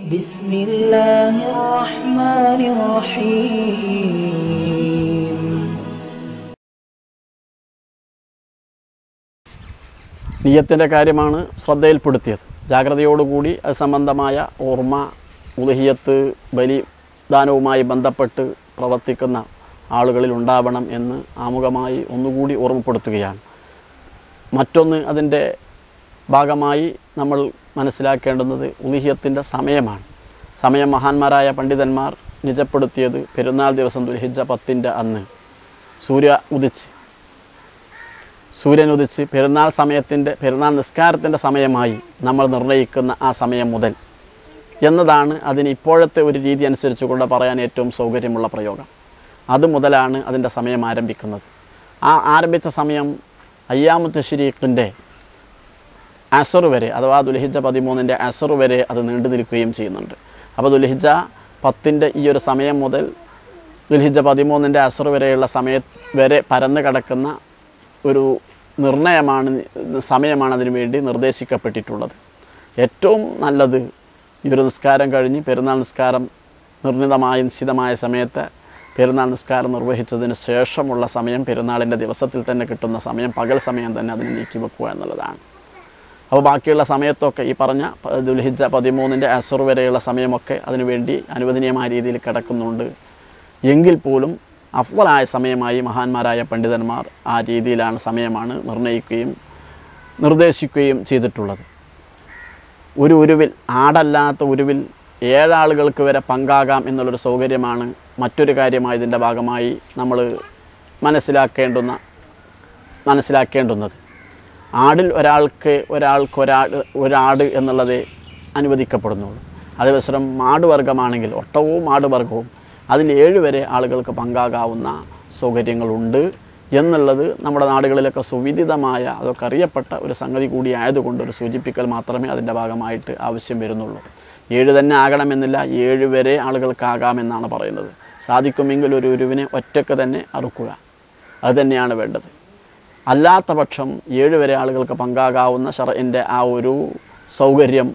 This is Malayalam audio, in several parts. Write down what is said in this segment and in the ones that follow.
بسم الله الرحمن الرحيم. നിയ്യത്തിൻ്റെ കാര്യമാണ് ശ്രദ്ധയിൽപ്പെടുത്തിയത്. ജാഗ്രതയോടുകൂടി അത് സംബന്ധമായ ഓർമ്മ ഉളുഹിയത്ത് ബലിദാനവുമായി ബന്ധപ്പെട്ട് പ്രവർത്തിക്കുന്ന ആളുകളിൽ ഉണ്ടാവണം എന്ന് ആമുഖമായി ഒന്നുകൂടി ഓർമ്മപ്പെടുത്തുകയാണ്. മറ്റൊന്ന് അതിൻ്റെ ഭാഗമായി നമ്മൾ മനസ്സിലാക്കേണ്ടുന്നത് ഉളുഹിയത്തിൻ്റെ സമയമാണ്. സമയം മഹാന്മാരായ പണ്ഡിതന്മാർ നിജപ്പെടുത്തിയത് പെരുന്നാൾ ദിവസം ദുൽഹിജ്ജ 10 അന്ന് സൂര്യൻ ഉദിച്ച് പെരുന്നാൾ നിസ്കാരത്തിൻ്റെ സമയമായി നമ്മൾ നിർണ്ണയിക്കുന്ന ആ സമയം മുതൽ എന്നതാണ് അതിന് ഇപ്പോഴത്തെ ഒരു രീതി അനുസരിച്ചുകൊണ്ട് പറയാൻ ഏറ്റവും സൗകര്യമുള്ള പ്രയോഗം. അത് മുതലാണ് അതിൻ്റെ സമയം ആരംഭിക്കുന്നത്. ആ ആരംഭിച്ച സമയം അയ്യാമു തശ്രീഖിൻ്റെ അസർ വരെ, അഥവാ ദുൽഹിജ്ജ 13 അസർ വരെ അത് നീണ്ടു നിൽക്കുകയും ചെയ്യുന്നുണ്ട്. അപ്പോൾ ദുൽഹിജ്ജ 10 ഈ ഒരു സമയം മുതൽ ദുൽഹിജ്ജ 13 അസർ വരെയുള്ള വരെ പരന്നു കിടക്കുന്ന ഒരു സമയമാണ് അതിനു വേണ്ടി നിർദ്ദേശിക്കപ്പെട്ടിട്ടുള്ളത്. ഏറ്റവും നല്ലത് ഈ ഒരു നിസ്കാരം കഴിഞ്ഞ് പെരുന്നാൾ നിസ്കാരം നിശ്ചിതമായ സമയത്ത് പെരുന്നാൾ നിസ്കാരം നിർവഹിച്ചതിന് ശേഷമുള്ള സമയം, പെരുന്നാളിൻ്റെ ദിവസത്തിൽ തന്നെ കിട്ടുന്ന സമയം, പകൽ സമയം തന്നെ അതിന് നീക്കി വെക്കുക എന്നുള്ളതാണ്. അപ്പോൾ ബാക്കിയുള്ള സമയത്തൊക്കെ ഈ പറഞ്ഞ ദുൽഹിജ്ജ 13 അസർ വരെയുള്ള സമയമൊക്കെ അതിനുവേണ്ടി അനുവദനീയമായ രീതിയിൽ കിടക്കുന്നുണ്ട്. എങ്കിൽ പോലും അഫ്ളലായ സമയമായി മഹാന്മാരായ പണ്ഡിതന്മാർ ആ രീതിയിലാണ് സമയമാണ് നിർണ്ണയിക്കുകയും നിർദ്ദേശിക്കുകയും ചെയ്തിട്ടുള്ളത്. ഒരു ഉരുവിൽ, ആടല്ലാത്ത ഉരുവിൽ 7 ആളുകൾക്ക് വരെ പങ്കാകാം എന്നുള്ളൊരു സൗകര്യമാണ് മറ്റൊരു കാര്യമായി ഇതിൻ്റെ ഭാഗമായി നമ്മൾ മനസ്സിലാക്കേണ്ടുന്നത്. ആടിൽ ഒരാട് എന്നുള്ളത് അനുവദിക്കപ്പെടുന്നുള്ളൂ. അതേവസരം മാടുവർഗമാണെങ്കിൽ ഒട്ടകവും മാടുവർഗവും അതിൽ 7 വരെ ആളുകൾക്ക് പങ്കാകാവുന്ന സൗകര്യങ്ങളുണ്ട് എന്നുള്ളത് നമ്മുടെ നാടുകളിലൊക്കെ സുവിദിതമായ, അതൊക്കെ അറിയപ്പെട്ട ഒരു സംഗതി കൂടി ആയതുകൊണ്ട് ഒരു സൂചിപ്പിക്കൽ മാത്രമേ അതിൻ്റെ ഭാഗമായിട്ട് ആവശ്യം വരുന്നുള്ളൂ. 7 തന്നെ ആകണമെന്നില്ല, 7 വരെ ആളുകൾക്കാകാമെന്നാണ് പറയുന്നത്. സാധിക്കുമെങ്കിൽ ഒരു ഉരുവിനെ ഒറ്റയ്ക്ക് തന്നെ അറുക്കുക, അതുതന്നെയാണ് വേണ്ടത്. അല്ലാത്ത പക്ഷം 7 വരെ ആളുകൾക്ക് പങ്കാകാവുന്ന ശർഇൻ്റെ ആ ഒരു സൗകര്യം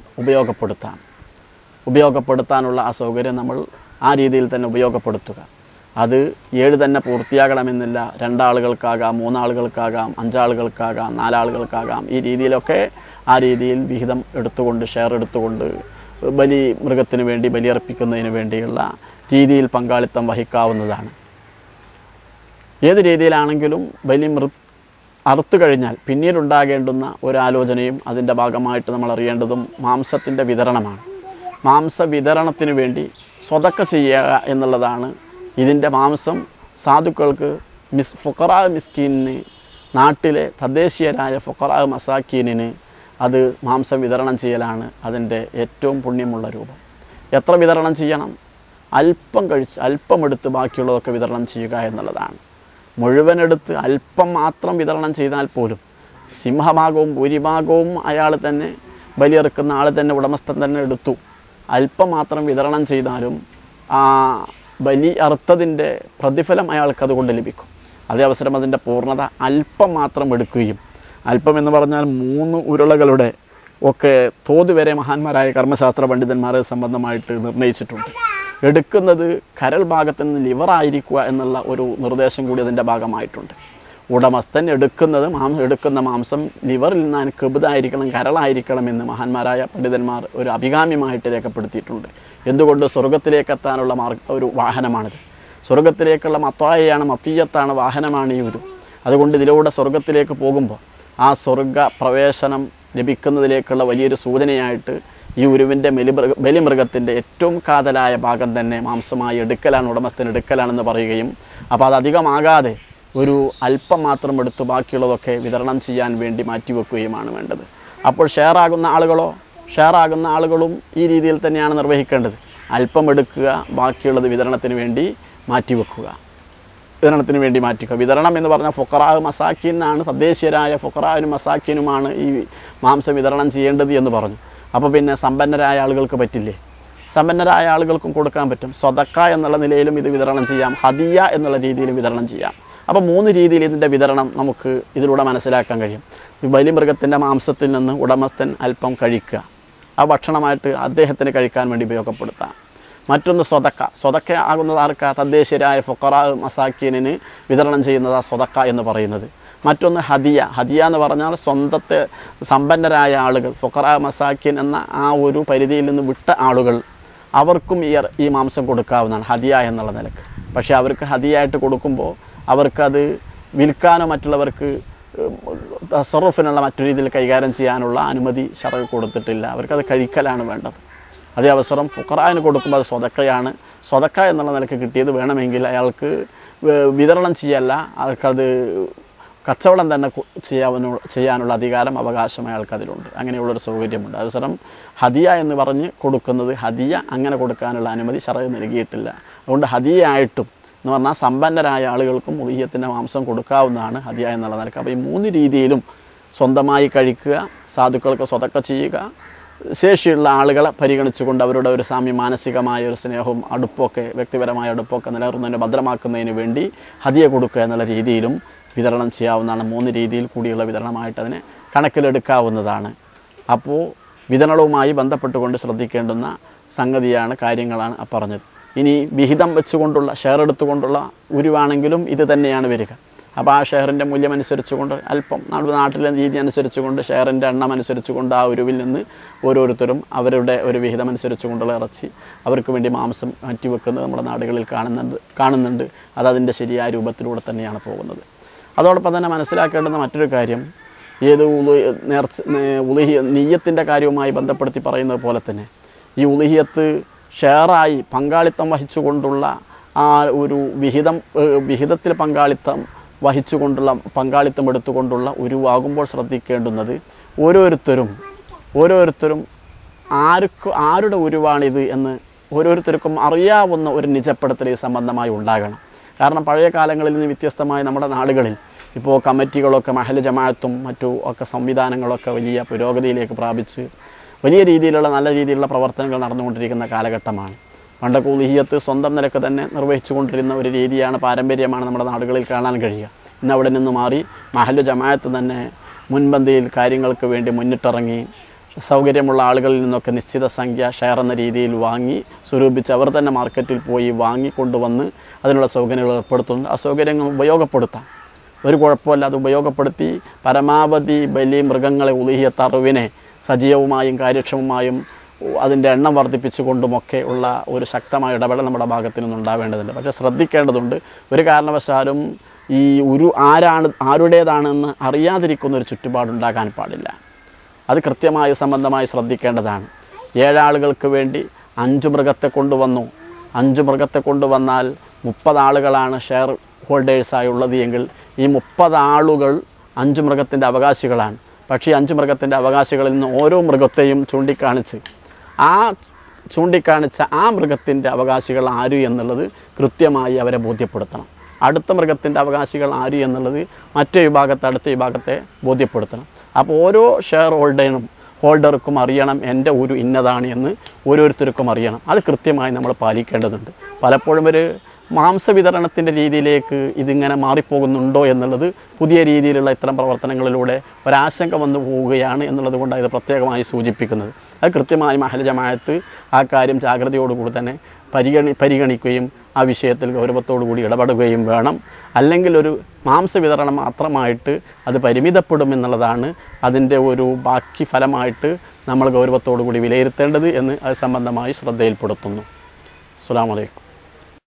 ഉപയോഗപ്പെടുത്താനുള്ള ആ സൗകര്യം നമ്മൾ ആ രീതിയിൽ തന്നെ ഉപയോഗപ്പെടുത്തുക. അത് 7 തന്നെ പൂർത്തിയാകണമെന്നില്ല. 2 ആളുകൾക്കാകാം, 3 ആളുകൾക്കാകാം, 5 ആളുകൾക്കാകാം, 4 ആളുകൾക്കാകാം. ഈ രീതിയിലൊക്കെ ആ രീതിയിൽ വിഹിതം എടുത്തുകൊണ്ട്, ഷെയർ എടുത്തുകൊണ്ട് മൃഗത്തിന് വേണ്ടി ബലിയർപ്പിക്കുന്നതിന് വേണ്ടിയുള്ള രീതിയിൽ പങ്കാളിത്തം വഹിക്കാവുന്നതാണ്. ഏത് രീതിയിലാണെങ്കിലും അറുത്തു കഴിഞ്ഞാൽ പിന്നീടുണ്ടാകേണ്ടുന്ന ഒരാലോചനയും അതിൻ്റെ ഭാഗമായിട്ട് നമ്മൾ അറിയേണ്ടതും മാംസത്തിൻ്റെ വിതരണമാണ്. മാംസ വിതരണത്തിന് വേണ്ടി സ്വതക്ക ചെയ്യുക എന്നുള്ളതാണ്. ഇതിൻ്റെ മാംസം സാധുക്കൾക്ക്, ഫുഖറാ മിസ്കീനിന്, നാട്ടിലെ തദ്ദേശീയരായ ഫുഖറാ മസാക്കീനിന് അത് മാംസം വിതരണം ചെയ്യലാണ് അതിൻ്റെ ഏറ്റവും പുണ്യമുള്ള രൂപം. എത്ര വിതരണം ചെയ്യണം? അല്പം എടുത്ത് ബാക്കിയുള്ളതൊക്കെ വിതരണം ചെയ്യുക എന്നുള്ളതാണ്. മുഴുവനെടുത്ത് അല്പം മാത്രം വിതരണം ചെയ്താൽ പോലും സിംഹഭാഗവും ഭൂരിഭാഗവും അയാൾ തന്നെ, ബലിയെറുക്കുന്ന ആൾ തന്നെ, ഉടമസ്ഥൻ തന്നെ എടുത്തു. അല്പം മാത്രം വിതരണം ചെയ്താലും ആ ബലി അറുത്തതിൻ്റെ പ്രതിഫലം അയാൾക്ക് അതുകൊണ്ട് ലഭിക്കും. അതേ അവസരം അതിൻ്റെ പൂർണ്ണത അല്പം മാത്രം എടുക്കുകയും, അല്പം എന്ന് പറഞ്ഞാൽ 3 ഉരുളകളുടെ ഒക്കെ തോത് വരെ മഹാന്മാരായ കർമ്മശാസ്ത്ര പണ്ഡിതന്മാർ സംബന്ധമായിട്ട് നിർണ്ണയിച്ചിട്ടുണ്ട്. എടുക്കുന്നത് കരൾ ഭാഗത്ത് നിന്ന് ലിവറായിരിക്കുക എന്നുള്ള ഒരു നിർദ്ദേശം കൂടി അതിൻ്റെ ഭാഗമായിട്ടുണ്ട്. ഉടമസ്ഥൻ എടുക്കുന്ന മാംസം ലിവറിൽ നിന്ന് കബിതായിരിക്കണം, കരളായിരിക്കണം എന്ന് മഹാന്മാരായ പണ്ഡിതന്മാർ ഒരു അഭികാമ്യമായിട്ട് രേഖപ്പെടുത്തിയിട്ടുണ്ട്. എന്തുകൊണ്ട്? സ്വർഗത്തിലേക്കെത്താനുള്ള ഒരു വാഹനമാണിത്. സ്വർഗത്തിലേക്കുള്ള മത്തീയത്താണ്, വാഹനമാണ് ഈ ഉരു. അതുകൊണ്ട് ഇതിലൂടെ സ്വർഗത്തിലേക്ക് പോകുമ്പോൾ ആ സ്വർഗ പ്രവേശനം ലഭിക്കുന്നതിലേക്കുള്ള വലിയൊരു സൂചനയായിട്ട് ഈ ഉരുവിൻ്റെ ബലിമൃഗത്തിൻ്റെ ഏറ്റവും കാതലായ ഭാഗം തന്നെ മാംസമായി എടുക്കലാണ്, ഉടമസ്ഥൻ എടുക്കലാണെന്ന് പറയുകയും, അപ്പോൾ അതധികമാകാതെ ഒരു അല്പം മാത്രം എടുത്ത് ബാക്കിയുള്ളതൊക്കെ വിതരണം ചെയ്യാൻ വേണ്ടി മാറ്റിവെക്കുകയുമാണ് വേണ്ടത്. അപ്പോൾ ഷെയറാകുന്ന ആളുകളും ഈ രീതിയിൽ തന്നെയാണ് നിർവഹിക്കേണ്ടത്. അല്പം എടുക്കുക, ബാക്കിയുള്ളത് വിതരണത്തിന് വേണ്ടി മാറ്റിവെക്കുക. വിതരണം എന്ന് പറഞ്ഞാൽ ഫുഖറാ മസാക്കീനാണ്, തദ്ദേശീയരായ ഫുഖറാനും മസാക്കീനുമാണ് ഈ മാംസം വിതരണം ചെയ്യേണ്ടത് എന്ന് പറഞ്ഞു. അപ്പോൾ പിന്നെ സമ്പന്നരായ ആളുകൾക്ക് പറ്റില്ലേ? സമ്പന്നരായ ആളുകൾക്കും കൊടുക്കാൻ പറ്റും. സ്വതക്ക എന്നുള്ള നിലയിലും ഇത് വിതരണം ചെയ്യാം, ഹദിയ എന്നുള്ള രീതിയിലും വിതരണം ചെയ്യാം. അപ്പോൾ 3 രീതിയിൽ ഇതിൻ്റെ വിതരണം നമുക്ക് ഇതിലൂടെ മനസ്സിലാക്കാൻ കഴിയും. ബലിമൃഗത്തിൻ്റെ മാംസത്തിൽ നിന്ന് ഉടമസ്ഥൻ അല്പം കഴിക്കുക, ആ ഭക്ഷണമായിട്ട് അദ്ദേഹത്തിന് കഴിക്കാൻ വേണ്ടി ഉപയോഗപ്പെടുത്താം. മറ്റൊന്ന് സ്വതക്ക ആകുന്നത് ആർക്കാ? തദ്ദേശീയരായ ഫുഖറാ മസാക്കീനിന് വിതരണം ചെയ്യുന്നത് ആ സ്വതക്ക എന്ന് പറയുന്നത്. മറ്റൊന്ന് ഹദിയ എന്ന് പറഞ്ഞാൽ സ്വന്തത്തെ സമ്പന്നരായ ആളുകൾ, ഫുഖറാ മസാക്കീൻ എന്ന ആ ഒരു പരിധിയിൽ നിന്ന് വിട്ട ആളുകൾ, അവർക്കും ഈ മാംസം കൊടുക്കാവുന്നതാണ് ഹദിയ എന്നുള്ള നിലക്ക്. പക്ഷേ അവർക്ക് ഹദിയായിട്ട് കൊടുക്കുമ്പോൾ അവർക്കത് വിൽക്കാനോ മറ്റുള്ളവർക്ക് തസറുഫിനുള്ള മറ്റു രീതിയിൽ കൈകാര്യം ചെയ്യാനുള്ള അനുമതി ശറഅ് കൊടുത്തിട്ടില്ല. അവർക്കത് കഴിക്കലാണ് വേണ്ടത്. അതേ അവസരം ഫുഖറാന് കൊടുക്കുമ്പോൾ അത് സ്വതക്കയാണ്. സ്വതക്ക എന്നുള്ള നിലക്ക് കിട്ടിയത് വേണമെങ്കിൽ അയാൾക്ക് വിതരണം ചെയ്യല്ല, അയാൾക്കത് കച്ചവടം തന്നെ ചെയ്യാനുള്ള അധികാരം, അവകാശം അയാൾക്കതിലുണ്ട്. അങ്ങനെയുള്ളൊരു സൗകര്യമുണ്ട്. അവസരം ഹദിയ എന്ന് പറഞ്ഞ് കൊടുക്കുന്നത്, ഹദിയ അങ്ങനെ കൊടുക്കാനുള്ള അനുമതി ശറഅ് നൽകിയിട്ടില്ല. അതുകൊണ്ട് ഹദിയായിട്ടും എന്ന് പറഞ്ഞാൽ സമ്പന്നരായ ആളുകൾക്കും ഉളിഹിയത്തിൻ്റെ മാംസം കൊടുക്കാവുന്നതാണ് ഹദിയ എന്നുള്ള നിലക്ക്. അപ്പോൾ ഈ 3 രീതിയിലും സ്വന്തമായി കഴിക്കുക, സാധുക്കൾക്ക് സ്വതക്ക ചെയ്യുക, ശേഷിയുള്ള ആളുകളെ പരിഗണിച്ചുകൊണ്ട് അവരുടെ ഒരു മാനസികമായ ഒരു സ്നേഹവും അടുപ്പമൊക്കെ, വ്യക്തിപരമായ അടുപ്പമൊക്കെ നിലനിർത്തുന്നതിന് ഭദ്രമാക്കുന്നതിന് വേണ്ടി ഹദിയ കൊടുക്കുക എന്നുള്ള രീതിയിലും വിതരണം ചെയ്യാവുന്നതാണ്. 3 രീതിയിൽ കൂടിയുള്ള വിതരണമായിട്ട് അതിനെ കണക്കിലെടുക്കാവുന്നതാണ്. അപ്പോൾ വിതരണവുമായി ബന്ധപ്പെട്ടുകൊണ്ട് ശ്രദ്ധിക്കേണ്ടുന്ന സംഗതിയാണ്, കാര്യങ്ങളാണ് പറഞ്ഞത്. ഇനി വിഹിതം വെച്ചുകൊണ്ടുള്ള, ഷെയർ എടുത്തുകൊണ്ടുള്ള ഉരുവാണെങ്കിലും ഇത് തന്നെയാണ് വരിക. അപ്പോൾ ആ ഷെയറിൻ്റെ മൂല്യമനുസരിച്ചുകൊണ്ട് അല്പം നാട്ടിലെ രീതി അനുസരിച്ചുകൊണ്ട്, ഷെയറിൻ്റെ എണ്ണം അനുസരിച്ചുകൊണ്ട് ആ ഉരുവിൽ നിന്ന് ഓരോരുത്തരും അവരുടെ ഒരു വിഹിതം അനുസരിച്ചുകൊണ്ടുള്ള ഇറച്ചി അവർക്ക് വേണ്ടി മാംസം മാറ്റിവെക്കുന്നത് നമ്മുടെ നാടുകളിൽ കാണുന്നുണ്ട്. അതതിൻ്റെ ശരിയായ രൂപത്തിലൂടെ തന്നെയാണ് പോകുന്നത്. അതോടൊപ്പം തന്നെ മനസ്സിലാക്കേണ്ടുന്ന മറ്റൊരു കാര്യം, ഏത് നിയ്യത്തിൻ്റെ കാര്യവുമായി ബന്ധപ്പെടുത്തി പറയുന്നത് പോലെ തന്നെ ഈ ഉളിഹിയത്ത് ഷെയറായി പങ്കാളിത്തം വഹിച്ചുകൊണ്ടുള്ള ആ ഒരു വിഹിതത്തിൽ പങ്കാളിത്തം എടുത്തുകൊണ്ടുള്ള ഉരുവാകുമ്പോൾ ശ്രദ്ധിക്കേണ്ടുന്നത്, ഓരോരുത്തരും ആരുടെ ഉരുവാണിത് എന്ന് ഓരോരുത്തർക്കും അറിയാവുന്ന ഒരു നിജപ്പെടുത്തൽ ഈ സംബന്ധമായി ഉണ്ടാകണം. കാരണം പഴയ കാലങ്ങളിൽ നിന്ന് വ്യത്യസ്തമായി നമ്മുടെ നാടുകളിൽ ഇപ്പോൾ കമ്മിറ്റികളൊക്കെ, മഹല്ല് ജമാഅത്തും മറ്റു ഒക്കെ സംവിധാനങ്ങളൊക്കെ വലിയ പുരോഗതിയിലേക്ക് പ്രാപിച്ച് വലിയ രീതിയിലുള്ള നല്ല രീതിയിലുള്ള പ്രവർത്തനങ്ങൾ നടന്നുകൊണ്ടിരിക്കുന്ന കാലഘട്ടമാണ്. പണ്ടൊക്കെ ഉളിഹിയത്ത് സ്വന്തം നിലക്ക് തന്നെ നിർവഹിച്ചു കൊണ്ടിരുന്ന ഒരു രീതിയാണ്, പാരമ്പര്യമാണ് നമ്മുടെ നാടുകളിൽ കാണാൻ കഴിയുക. ഇന്ന് അവിടെ നിന്ന് മാറി മഹല്ല് ജമാഅത്ത് തന്നെ മുൻപന്തിയിൽ കാര്യങ്ങൾക്ക് വേണ്ടി മുന്നിട്ടിറങ്ങി സൗകര്യമുള്ള ആളുകളിൽ നിന്നൊക്കെ നിശ്ചിത സംഖ്യ ഷെയർ എന്ന രീതിയിൽ വാങ്ങി സ്വരൂപിച്ച് അവർ തന്നെ മാർക്കറ്റിൽ പോയി വാങ്ങിക്കൊണ്ടുവന്ന് അതിനുള്ള സൗകര്യങ്ങൾ ഏർപ്പെടുത്തുന്നുണ്ട്. ആ സൗകര്യങ്ങൾ ഉപയോഗപ്പെടുത്താം, ഒരു കുഴപ്പമില്ല. അത് ഉപയോഗപ്പെടുത്തി പരമാവധി ബലി മൃഗങ്ങളെ, ഉളിഹിയത്ത് അറിവിനെ സജീവമായും കാര്യക്ഷമമായും അതിൻ്റെ എണ്ണം വർദ്ധിപ്പിച്ചുകൊണ്ടുമൊക്കെ ഉള്ള ഒരു ശക്തമായ ഇടപെടൽ നമ്മുടെ ഭാഗത്തു നിന്നുണ്ടാവേണ്ടതുണ്ട്. പക്ഷേ ശ്രദ്ധിക്കേണ്ടതുണ്ട്, ഒരു കാരണവശാലും ഈ ആരുടേതാണെന്ന് അറിയാതിരിക്കുന്ന ഒരു ചുറ്റുപാടുണ്ടാകാൻ പാടില്ല. അത് കൃത്യമായി സംബന്ധമായി ശ്രദ്ധിക്കേണ്ടതാണ്. 7 ആളുകൾക്ക് വേണ്ടി 5 മൃഗത്തെ കൊണ്ടുവന്നു. 5 മൃഗത്തെ കൊണ്ടുവന്നാൽ 30 ആളുകളാണ് ഷെയർ ഹോൾഡേഴ്സായുള്ളത് എങ്കിൽ ഈ 30 ആളുകൾ 5 മൃഗത്തിൻ്റെ അവകാശികളാണ്. പക്ഷേ 5 മൃഗത്തിൻ്റെ അവകാശികളിൽ നിന്ന് ഓരോ മൃഗത്തെയും ചൂണ്ടിക്കാണിച്ച ആ മൃഗത്തിൻ്റെ അവകാശികൾ ആര് എന്നുള്ളത് കൃത്യമായി അവരെ ബോധ്യപ്പെടുത്തണം. അടുത്ത മൃഗത്തിൻ്റെ അവകാശികൾ ആര് എന്നുള്ളത് മറ്റേ വിഭാഗത്തെ, അടുത്ത വിഭാഗത്തെ ബോധ്യപ്പെടുത്തണം. അപ്പോൾ ഓരോ ഷെയർ ഹോൾഡർക്കും അറിയണം എൻ്റെ ഒരു ഇന്നതാണ് എന്ന് ഓരോരുത്തർക്കും അറിയണം. അത് കൃത്യമായി നമ്മൾ പാലിക്കേണ്ടതുണ്ട്. പലപ്പോഴും ഒരു മാംസവിതരണത്തിൻ്റെ രീതിയിലേക്ക് ഇതിങ്ങനെ മാറിപ്പോകുന്നുണ്ടോ എന്നുള്ളത് പുതിയ രീതിയിലുള്ള ഇത്തരം പ്രവർത്തനങ്ങളിലൂടെ ഒരാശങ്ക വന്നു പോവുകയാണ് എന്നുള്ളത് കൊണ്ടാണ് ഇത് പ്രത്യേകമായി സൂചിപ്പിക്കുന്നത്. അത് കൃത്യമായി മഹല്ല് ജമാഅത്ത് ആ കാര്യം ജാഗ്രതയോടുകൂടി തന്നെ പരിഗണിക്കുകയും ആ വിഷയത്തിൽ ഗൗരവത്തോടുകൂടി ഇടപെടുകയും വേണം. അല്ലെങ്കിൽ ഒരു മാംസവിതരണം മാത്രമായിട്ട് അത് പരിമിതപ്പെടുമെന്നുള്ളതാണ് അതിൻ്റെ ഒരു ബാക്കി ഫലമായിട്ട് നമ്മൾ ഗൗരവത്തോടുകൂടി വിലയിരുത്തേണ്ടത് എന്ന് അത് സംബന്ധമായി ശ്രദ്ധയിൽപ്പെടുത്തുന്നു. അസ്സലാമു അലൈക്കും.